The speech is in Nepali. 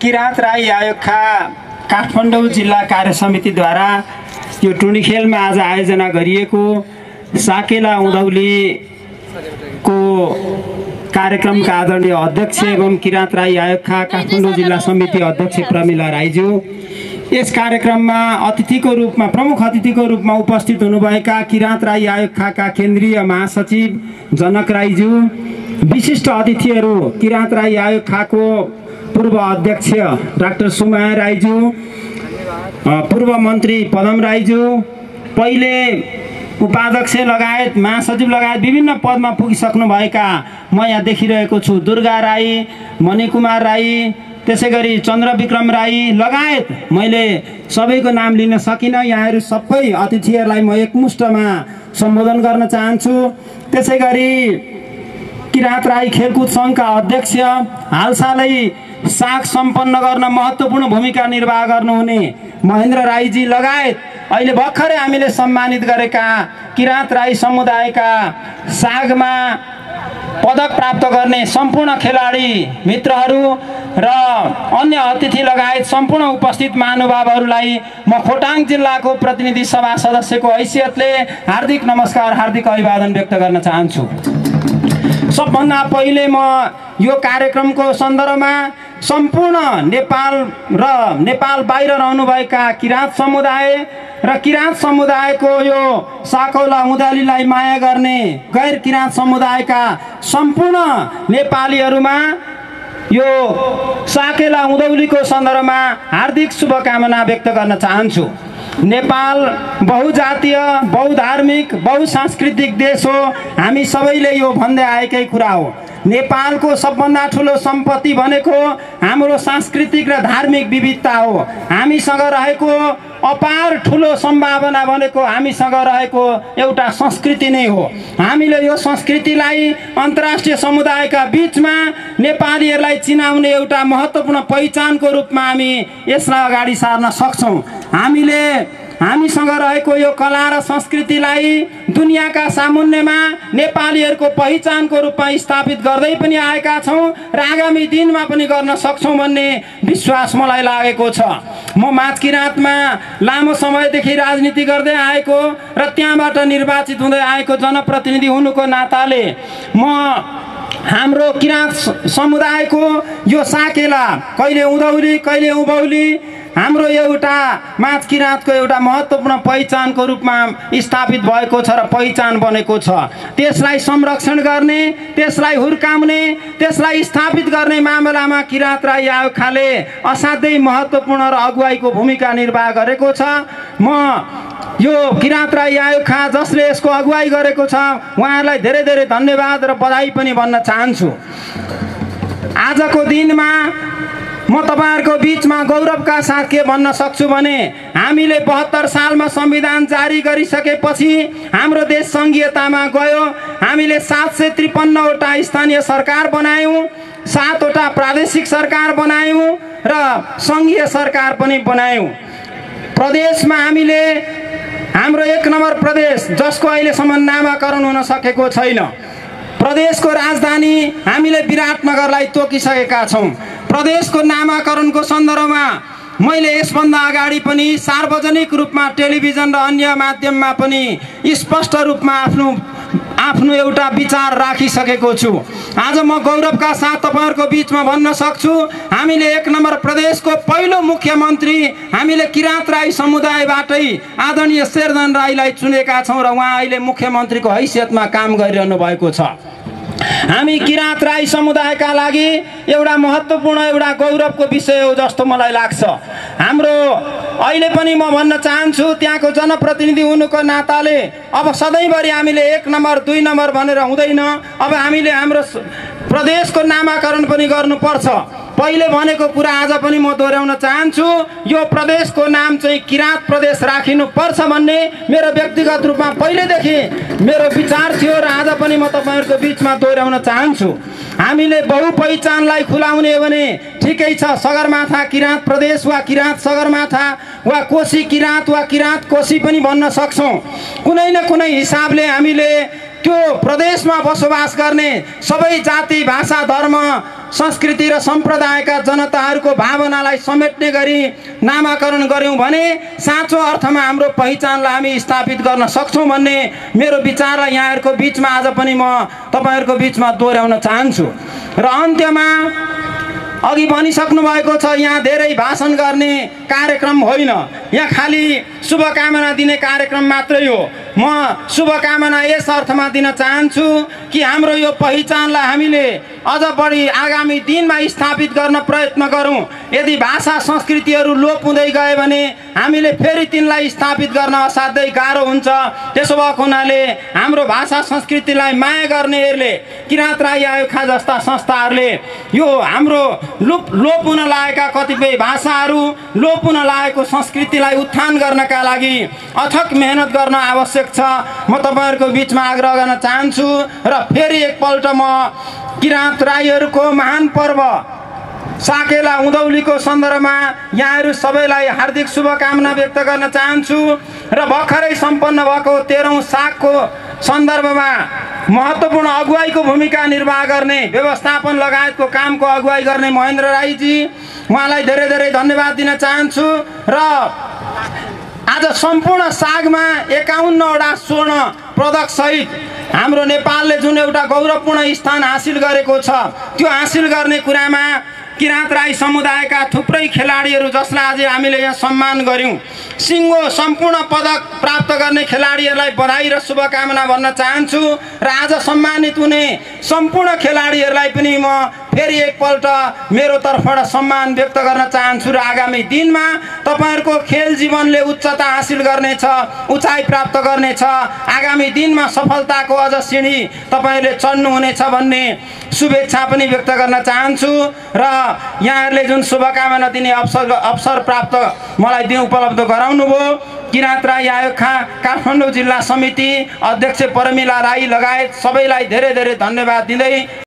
किराँत राई आयोगका काठमाडौँ जिल्ला कार्य समितिद्वारा यो टुँडिखेलमा आज आयोजना गरिएको साकेला उँधौलीको कार्यक्रमका आदरणीय अध्यक्ष एवं किराँत राई आयोगका काठमाडौँ जिल्ला समिति अध्यक्ष प्रमिला राईज्यू, यस कार्यक्रममा प्रमुख अतिथिको रूपमा उपस्थित हुनुभएका किराँत राई आयोगका केन्द्रीय महासचिव जनक राईज्यू, विशिष्ट अतिथिहरू किराँत राई आयोगको पूर्व अध्यक्ष डाक्टर सुमाया राईज्यू, पूर्व मन्त्री पदम राईज्यू, पहिले उपाध्यक्ष लगायत महासचिव लगायत विभिन्न पदमा पुगिसक्नुभएका म यहाँ देखिरहेको छु दुर्गा राई, मणिकुमार राई, त्यसैगरी चन्द्रविक्रम राई लगायत मैले सबैको नाम लिन सकिनँ। यहाँहरू सबै अतिथिहरूलाई म एकमुष्टमा सम्बोधन गर्न चाहन्छु। त्यसैगरी किराँत राई खेलकुद सङ्घका अध्यक्ष, हालसालै साग सम्पन्न गर्न महत्त्वपूर्ण भूमिका निर्वाह गर्नुहुने महेन्द्र राईजी लगायत अहिले भर्खरै हामीले सम्मानित गरेका किराँत राई समुदायका सागमा पदक प्राप्त गर्ने सम्पूर्ण खेलाडी मित्रहरू र अन्य अतिथि लगायत सम्पूर्ण उपस्थित महानुभावहरूलाई म खोटाङ जिल्लाको प्रतिनिधि सभा सदस्यको हैसियतले हार्दिक नमस्कार, हार्दिक अभिवादन व्यक्त गर्न चाहन्छु। सबभन्दा पहिले म यो कार्यक्रमको सन्दर्भमा सम्पूर्ण नेपाल र नेपाल बाहिर रहनुभएका किराँत समुदाय र किराँत समुदायको यो साकेला उँधौलीलाई माया गर्ने गैर किराँत समुदायका सम्पूर्ण नेपालीहरूमा यो साकेला उँधौलीको सन्दर्भमा हार्दिक शुभकामना व्यक्त गर्न चाहन्छु। नेपाल बहुजातीय, बहुधार्मिक, बहुसांस्कृतिक देश हो। हामी सबैले यो भन्दै आएकै कुरा हो। नेपालको सबभन्दा ठुलो सम्पत्ति भनेको हाम्रो सांस्कृतिक र धार्मिक विविधता हो। हामीसँग रहेको अपार ठुलो सम्भावना भनेको हामीसँग रहेको एउटा संस्कृति नै हो। हामीले यो संस्कृतिलाई अन्तर्राष्ट्रिय समुदायका बीचमा नेपालीहरूलाई चिनाउने एउटा महत्त्वपूर्ण पहिचानको रूपमा हामी यसलाई अगाडि सार्न सक्छौँ। हामीसँग रहेको यो कला र संस्कृतिलाई दुनियाँका सामुन्नेमा नेपालीहरूको पहिचानको रूपमा स्थापित गर्दै पनि आएका छौँ र आगामी दिनमा पनि गर्न सक्छौँ भन्ने विश्वास मलाई लागेको छ। म माझकिराँतमा लामो समयदेखि राजनीति गर्दै आएको र त्यहाँबाट निर्वाचित हुँदै आएको जनप्रतिनिधि हुनुको नाताले म हाम्रो किराँत समुदायको यो साकेला कहिले उँधौली कहिले उभौली हाम्रो एउटा माझकिराँतको एउटा महत्त्वपूर्ण पहिचानको रूपमा स्थापित भएको छ र पहिचान बनेको छ। त्यसलाई संरक्षण गर्ने, त्यसलाई हुर्काउने, त्यसलाई स्थापित गर्ने मामलामा किराँत राई आयोगले असाध्यै महत्त्वपूर्ण र अगुवाईको भूमिका निर्वाह गरेको छ। म यो किराँत राई आयोगका जसले यसको अगुवाई गरेको छ उहाँहरूलाई धेरै धेरै धन्यवाद र बधाई पनि भन्न चाहन्छु। आजको दिनमा म तपाईहरुको बीचमा गौरवका साथ के भन्न सक्छु भने हामीले 72 सालमा संविधान जारी गरिसकेपछि हाम्रो देश संघीयतामा गयो। हामीले 753 वटा स्थानीय सरकार बनायौं, 7 वटा प्रादेशिक सरकार बनायौं र संघीय सरकार पनि बनायौं। प्रदेशमा हामीले हाम्रो 1 नम्बर प्रदेश जसको अहिलेसम्म नामाकरण हुन सकेको छैन, प्रदेशको राजधानी हामीले विराटनगरलाई तोकिसकेका छौं। प्रदेशको नामाकरणको सन्दर्भमा मैले यसभन्दा अगाडि पनि सार्वजनिक रूपमा टेलिभिजन र अन्य माध्यममा पनि स्पष्ट रूपमा आफ्नो एउटा विचार राखिसकेको छु। आज म गौरवका साथ तपाईहरुको बीचमा भन्न सक्छु, हामीले 1 नम्बर प्रदेशको पहिलो मुख्यमन्त्री हामीले किराँत राई समुदायबाटै आदरणीय शेरधन राईलाई चुनेका छौं र उहाँ अहिले मुख्यमन्त्रीको हैसियतमा काम गरिरहनु भएको छ। हामी किराँत राई समुदायका लागि एउटा महत्त्वपूर्ण एउटा गौरवको विषय हो जस्तो मलाई लाग्छ। हाम्रो अहिले पनि म भन्न चाहन्छु, त्यहाँको जनप्रतिनिधि हुनुको नाताले अब सधैँभरि हामीले 1 नम्बर 2 नम्बर भनेर हुँदैन। अब हामीले हाम्रो प्रदेशको नामाकरण पनि गर्नुपर्छ। पहिले भनेको कुरा आज पनि म दोहोर्याउन चाहन्छु, यो प्रदेशको नाम चाहिँ किराँत प्रदेश राखिनु पर्छ भन्ने मेरो व्यक्तिगत रूपमा पहिलेदेखि मेरो विचार थियो र आज पनि म तपाईहरुको बीचमा दोहोर्याउन चाहन्छु। हामीले बहुपहिचानलाई खुलाउने हो भने ठिकै छ, सगरमाथा किराँत प्रदेश वा किराँत सगरमाथा वा कोशी किराँत वा किराँत कोशी पनि भन्न सक्छौं। कुनै न कुनै हिसाबले हामीले त्यो प्रदेशमा बसोबास गर्ने सबै जाति भाषा धर्म संस्कृति र सम्प्रदायका जनताहरूको भावनालाई समेट्ने गरी नामाकरण गऱ्यौँ भने साँचो अर्थमा हाम्रो पहिचानलाई हामी स्थापित गर्न सक्छौँ भन्ने मेरो विचारलाई यहाँहरूको बिचमा आज पनि म तपाईँहरूको बिचमा दोहोऱ्याउन चाहन्छु। र अन्त्यमा अघि भनिसक्नु भएको छ, यहाँ धेरै भाषण गर्ने कार्यक्रम होइन, यहाँ खालि शुभकामना दिने कार्यक्रम मात्रै हो। म शुभकामना यस अर्थमा दिन चाहन्छु कि हाम्रो यो पहिचानलाई हामीले अझ बढी आगामी दिनमा स्थापित गर्न प्रयत्न गरौँ। यदि भाषा संस्कृतिहरू लोप हुँदै गए भने हामीले फेरि तिनलाई स्थापित गर्न असाध्यै गाह्रो हुन्छ। त्यसो भएको हुनाले हाम्रो भाषा संस्कृतिलाई माया गर्नेहरूले, किराँत राई आयोखा जस्ता संस्थाहरूले यो हाम्रो लोप हुन लागेका कतिपय भाषाहरू, लोप हुन लागेको संस्कृतिलाई उत्थान गर्नका लागि अथक मेहनत गर्न आवश्यक छ। म तपाईँहरूको बिचमा आग्रह गर्न चाहन्छु र फेरि एकपल्ट म किराँत राईहरूको महान पर्व साकेला उँधौलीको सन्दर्भमा यहाँहरू सबैलाई हार्दिक शुभकामना व्यक्त गर्न चाहन्छु र भर्खरै सम्पन्न भएको 13औं सागको सन्दर्भमा महत्त्वपूर्ण अगुवाईको भूमिका निर्वाह गर्ने, व्यवस्थापन लगायतको कामको अगुवाई गर्ने महेन्द्र राईजी, उहाँलाई धेरै धेरै धन्यवाद दिन चाहन्छु। र आज सम्पूर्ण सागमा 51वटा स्वर्ण पदक सहित हाम्रो नेपालले जुन एउटा गौरवपूर्ण स्थान हासिल गरेको छ, त्यो हासिल गर्ने कुरामा किराँत राई समुदायका थुप्रै खेलाडीहरू जसलाई आज हामीले यहाँ सम्मान गर्यौं, सिङ्गो सम्पूर्ण पदक प्राप्त गर्ने खेलाडीहरूलाई बधाई र शुभकामना भन्न चाहन्छु। र आज सम्मानित हुने सम्पूर्ण खेलाडीहरूलाई पनि म फेरि एकपल्ट मेरो तर्फबाट सम्मान व्यक्त गर्न चाहन्छु र आगामी दिनमा तपाईहरुको खेल जीवनले उच्चता हासिल गर्नेछ, उचाइ प्राप्त गर्नेछ, आगामी दिनमा सफलताको अझ सिँढी तपाईहरुले चढ्नु हुनेछ भन्ने शुभेच्छा पनि व्यक्त गर्न चाहन्छु। र यहाँहरुले जुन शुभकामना दिने अवसर प्राप्त मलाई दिन उपलब्ध गराउनु भयो, किराँत राई आयोखा काठमाडौँ जिल्ला समिति अध्यक्ष परमिला राई लगायत सबैलाई धेरै धेरै धन्यवाद दिँदै